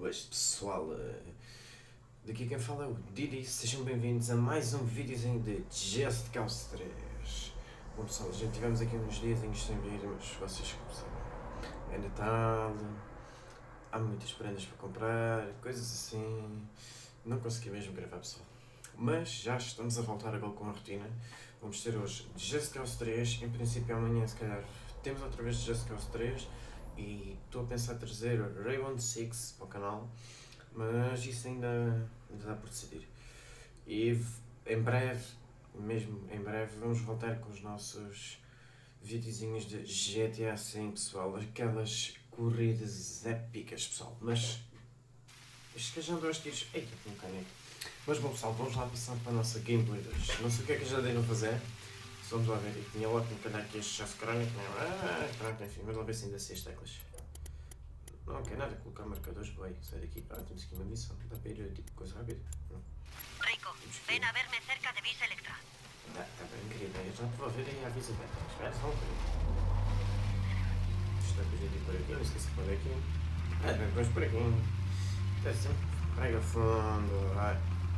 Boas pessoal, daqui quem fala é o Didi, sejam bem-vindos a mais um videozinho de Just Cause 3. Bom pessoal, já tivemos aqui uns dias sem vídeo, mas vocês como sabem, é Natal, há muitas prendas para comprar, coisas assim, não consegui mesmo gravar pessoal. Mas já estamos a voltar agora com a rotina, vamos ter hoje Just Cause 3, em princípio amanhã se calhar temos outra vez Just Cause 3. E estou a pensar em trazer o Rainbow Six para o canal, mas isso ainda dá por decidir. E em breve, mesmo em breve, vamos voltar com os nossos videozinhos de GTA V, pessoal, aquelas corridas épicas, pessoal. Mas isto que já andou aos tiros. Eita, com caneco. Mas bom, pessoal, vamos lá passar para a nossa gameplay 2. Não sei o que é que já deram a fazer. Vamos lá ver, e tinha ótimo calhar aqui este chasse crónico, pronto, enfim, mas lá ver se ainda sei as teclas. Não quer nada colocar marcadores, bem, sai daqui, temos aqui uma missão, dá para ir tipo coisa rápida. Rico, ven a verme cerca de Vis Electra. Tá bem, querida, eu já te vou ver e avisa bem, espera só um bocadinho. Isto é coisa de por aqui, não esqueci de pôr aqui. Vamos por aqui. Está sempre, prega fundo, vai.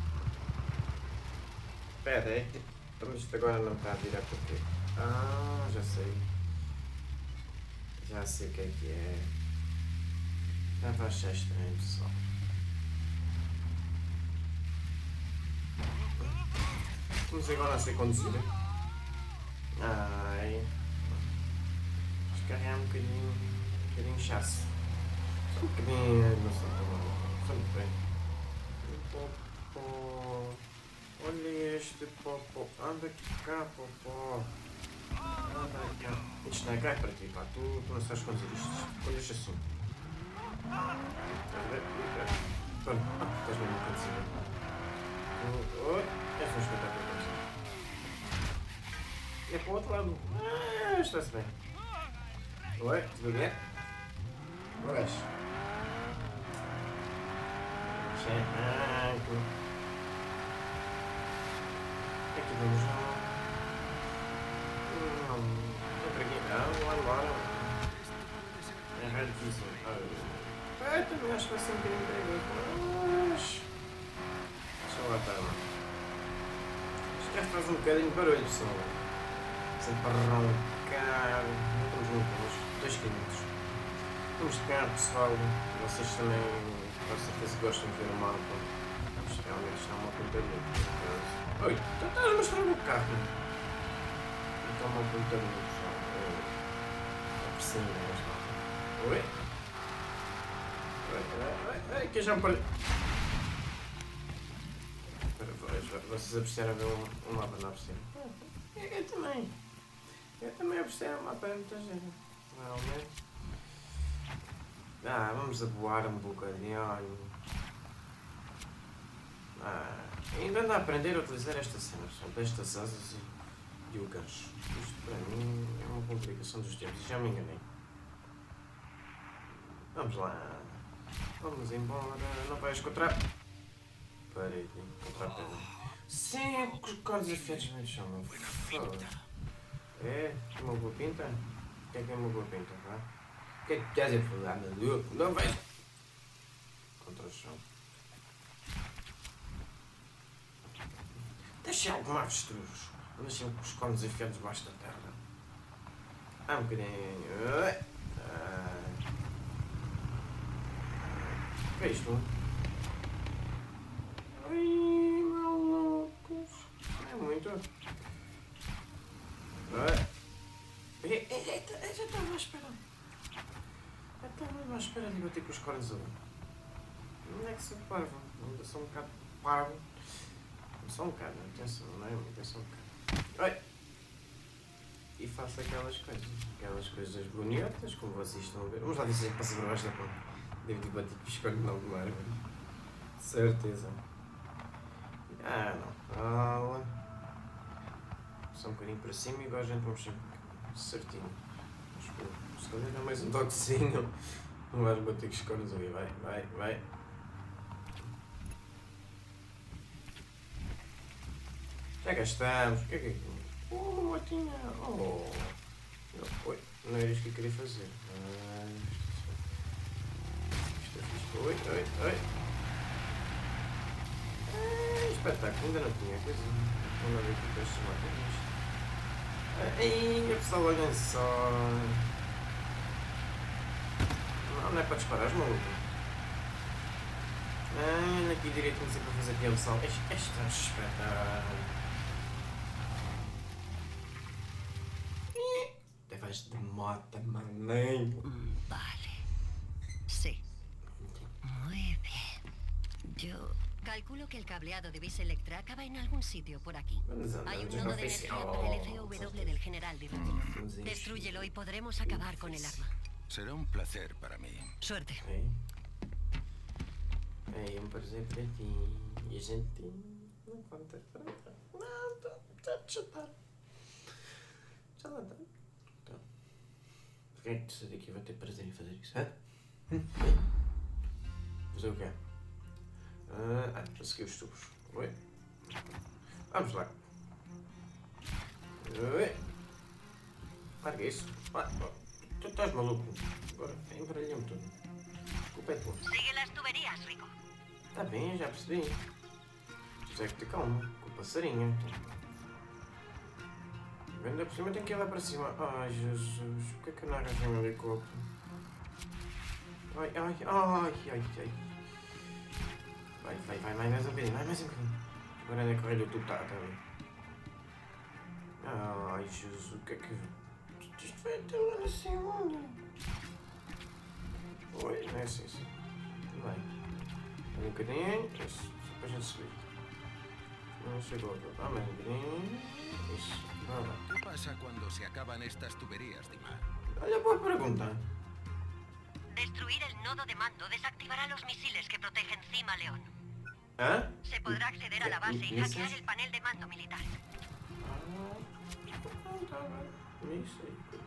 Espera aí. Então isto agora não está a virar porque... já sei. Já sei o que é. Estava a achar estranho, pessoal. Vamos agora a ser conduzida. Descarregar um bocadinho chasse. Só um bocadinho, não sei como. Só muito bem. Olha este popó, anda cá popó, anda cá. Isto não é cá, é para ti, pá, tu não sabes conduzir isto, olhas assim. Estás a ver? Pronto, estás mesmo a conduzir. És um espetáculo a conduzir. E é para o outro lado. Está-se bem. Oi, tudo bem? Boas. Cheio. Aqui vamos lá. Não para aqui. Lá. É raríssimo. Também acho que vai ser um bocadinho perigoso. Mas... deixa lá estar lá. Este carro faz um bocadinho de barulho, pessoal. Sempre para roncar. Não estamos muito longe. 2 km. Vamos de carro, pessoal. Vocês também, com certeza, gostam de ver o mapa. Realmente está uma pontaria. Oi, tu estás a mostrar o meu carro. Então uma pontaria, pessoal. Apressando mesmo. Oi? Oi, que eu já me perdi. Vocês apreciaram ver um mapa na piscina? Eu também. Eu também apreciei o mapa, é muita gente. Realmente. Vamos a voar um bocadinho. Ainda ando a aprender a utilizar esta cena, pessoal, destas asas e o gancho. Isto para mim é uma complicação dos tempos, já me enganei. Vamos lá. Vamos embora. Não vais encontrar. Parei de encontrar pedra. Sim, os cordes afiados no chão, meu. Foda. É? Uma boa pinta? O que é uma boa pinta, pá? O que é que queres falar, maluco? Não vais. Contra o chão. Deixa algum avestruz. Deixa os cornos enfiados debaixo da terra. Um bocadinho. O que é isto? Ai, malucos. É muito. Eu já estava à espera. Eu estava mesmo à espera de bater com os cornos ali. Não é que sou parvo. Ainda sou um bocado parvo. Só um bocado, atenção, não é muito, é só um bocado. Oi! E faço aquelas coisas bonitas, como vocês estão a ver. Vamos lá ver se a gente passa por baixo da ponte. Devo de bater com o escolho de alguma árvore. Certeza. Não. Fala. Só um bocadinho para cima e agora a gente vamos sempre certinho. Se calhar dá mais um toquezinho. Não vais bater com os cornos ali, vai. Já cá estamos. O que é aquilo? Uma motinha. Oi, não era isto que eu queria fazer. Isto é fixe. Oi, oi, oi. Espetáculo, ainda não tinha coisa. Vamos ver aqui para estes máquinas. Ai, pessoal, olhem só. Não é para disparar, os malucos. Aqui direitinho sempre a fazer peão, pessoal. Este é um espetáculo. Te vais de moto, maninho. Vale. Sí. Muy bien. Yo calculo que el cableado de Vis Electra acaba en algún sitio por aquí. Hay un nodo de energía para el FW del general divertido. Destrúyelo y podremos acabar con el arma. Será un placer para mí. Suerte. É um prazer para ti. E a gente não conta pronto. Não, já está. Já lá está. Então, por que é que tu daqui vai ter prazer em fazer isso? Fazer o quê? Para seguir os tubos. Oi? Vamos lá. Oi? Larga isso. Tu estás maluco. Agora embaralhei-me tudo. Desculpa é tua. Sigue las tuberías, Rico. Tá bem, já percebi. Tu é que te calma, com o passarinho. Ainda por cima tem que ir lá para cima. Ai, Jesus, por que é que eu não arranjei um helicóptero? Ai. Vai, mais um bocadinho, mais um bocadinho. Agora ainda correr o tubo, tá bem. Ai, Jesus, o que é que... Isto vai até lá na cima. Oi, não é assim. Vai. Um bocadinho, isso, só para a gente subir. Não chegou, mais um bocadinho. Isso, vai lá. ¿Qué pasa cuando se acaban estas tuberías, Dima? Olha, boa pergunta. Destruir el nodo de mando desactivará los misiles que protegen Cima León. Se podrá acceder a la base y hackear el panel de mando militar. Isso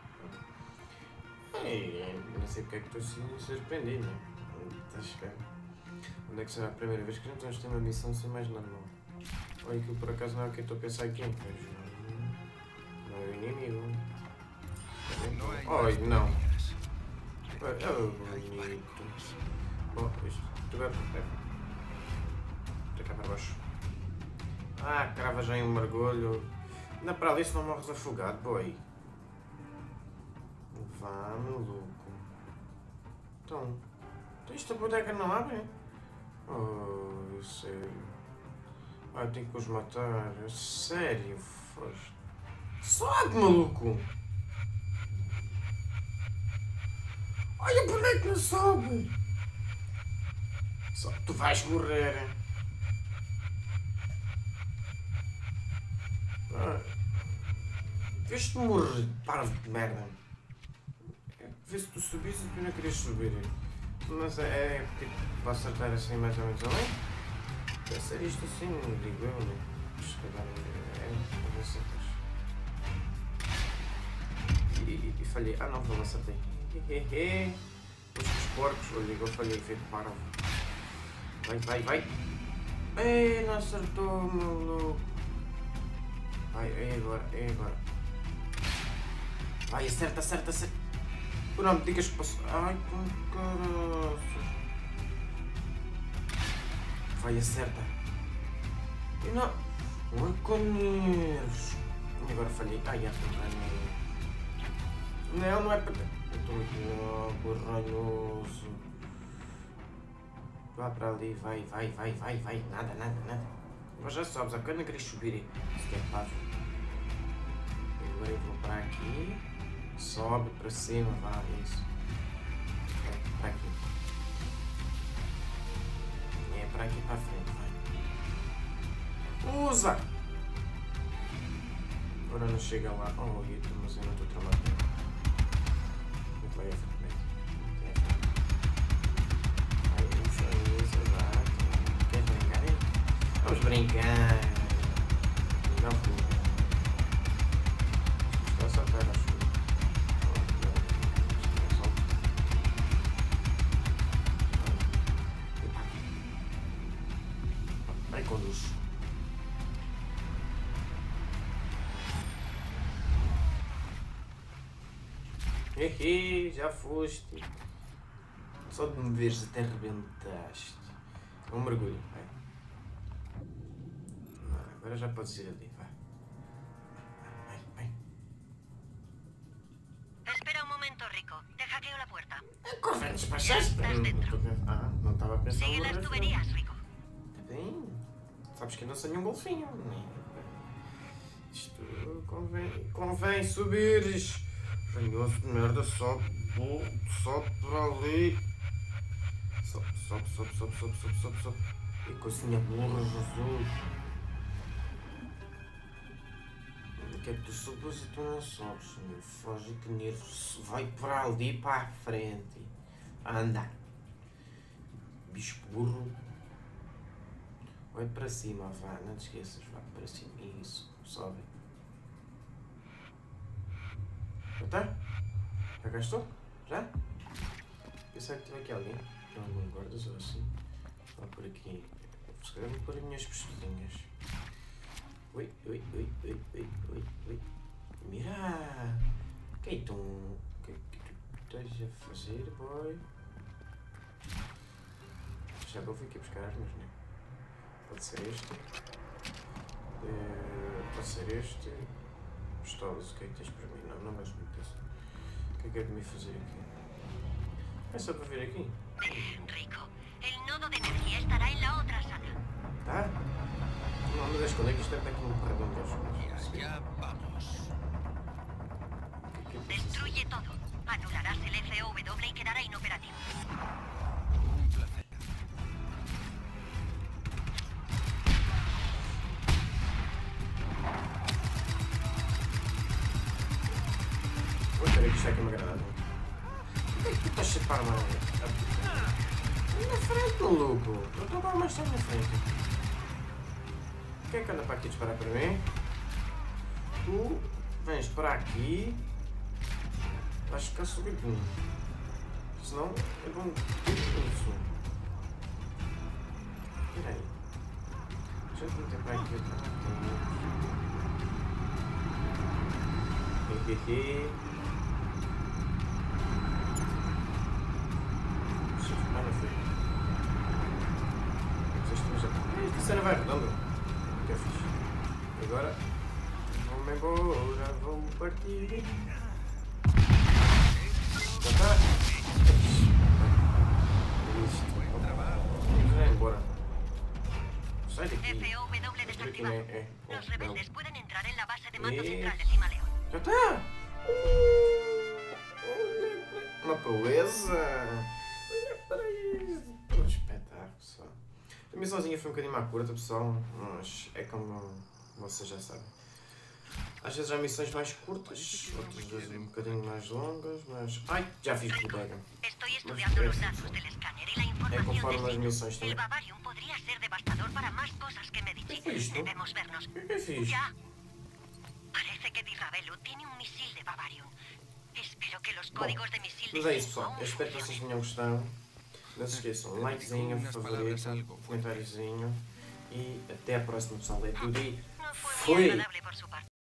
aí. Não sei porque é que estou assim surpreendido, né? Estás a chegar. Onde é que será a primeira vez que não estamos a ter uma missão sem mais normal? Olha, aquilo por acaso não é o que eu estou a pensar aqui, pois não é o inimigo. Ai, não. Oh, bonito. Bom, isto. Tu vai cá para baixo. Crava já em um mergulho. Não, para ali se não morres afogado, boy. Vá, maluco. Então isto a bodega não abre? Oh, sério. Eu tenho que os matar. Sério, foge. Sobe, maluco! Olha o boneco não sobe! Só tu vais morrer. Vês-te morrer, parvo de merda. Vê se tu subis e tu não querias subir. Mas é tipo, para acertar assim mais ou menos além? Deve ser isto assim, digo eu, né? Se calhar vou acertar. E falhei. Não, não acertei. Os porcos, olha, eu falhei, feito parvo. Vai. Ei, não acertou, maluco. É agora. Vai, acerta. Por não me digas que passou. Ai, com caralho. Vai, acerta. E não. Ai, com nervos. E agora falhei. Ai, não é para. Eu estou muito ranhoso. Vá para ali, vai. Nada. Agora já sobes, a cana queres subir. Se quer pavo. Agora eu vou para aqui. Sobe para cima, vá, isso. É para aqui. É para aqui para frente, vai. Usa! Agora não chega lá. Oh, mas eu não estou tramado. Vai, isso, exato. Queres brincar aí? Vamos brincar. Não, está a saltar, acho. Vai, conduz. Já foste. Só de me veres até rebentaste. É um mergulho, vai. Agora já podes ir ali, vai. Espera un momento, Rico. Te hackeo la puerta. Corre, despachaste. Estás dentro. Não estava a pensar. Sigue las tuberías, Rico. Está bem. Sabes que eu não sou nenhum golfinho. Isto convém subires. Ranhoso de merda, sobe para ali. Sobe. E coisinha burra, Jesus. Que é que tu subas e tu não sobes, meu? Foge que nervos. Vai para ali para a frente. A andar. Bicho burro. Vai para cima, vá. Não te esqueças, vá para cima. Isso. Sobe. Já está? Já gastou? Já? Pensava que tinha aqui alguém. Tem algum guardas ou assim? Vá por aqui. Se calhar vou pôr as minhas pistolinhas. Oi. Mira! Que tu estás a fazer, boy? Já vou aqui buscar armas, né? Pode ser este. Pode ser este. Pistolas, o que é que tens para mim? Não vais muito isso. O que é que é de me fazer aqui? É só para vir aqui. Rico, el nodo de energía estará en la otra sala. Tá? Não me deixes quando é que isto é aqui no corredor das coisas. Ya vamos. Destruye todo. Anularás el FOW y quedará inoperativo. Un placer. Vou ter que isto aqui uma granada. Por que é que tu estás a chapar uma na frente, maluco? Eu estou agora mais tarde na frente. Quem é que anda para aqui disparar para mim? Tu vens para aqui. Vais ficar subidinho. Senão eu dou um tiro nisso. Espera aí. Deixa eu meter para aqui. Hehehe. Deixa eu ficar na frente. Esta cena vai redonda. Que é fixe. E agora vou-me embora, vou-me partir. Já está? Vamos já embora. Sai daqui. FOW desactivado. Los rebeldes pueden entrar en la base de mando central de Cimaleón. Já está! Uma proeza! Olha para isso! Um espetáculo, pessoal. A minha sozinha foi um bocadinho mais curta, pessoal, mas é como vocês já sabem. Às vezes há missões mais curtas, outras vezes um bocadinho mais longas, mas... Ai, já fiz bodega. Estoy estudiando los datos del escáner y la É información conforme as del missões El também. Bavarium podría ser devastador para más cosas que Medici. ¿Qué es esto? Debemos vernos. ¿Qué fiz? Ya. Parece que Dirravelo tiene un misil de Bavarium. Espero que los códigos de misil de Mas é isso, Sigma pessoal. Eu espero que vocês tenham gostado. Não se esqueçam, likezinho, favorito, comentáriozinho. E até a próxima, pessoal. É tudo aí. no fue muy Fui! agradable por su parte.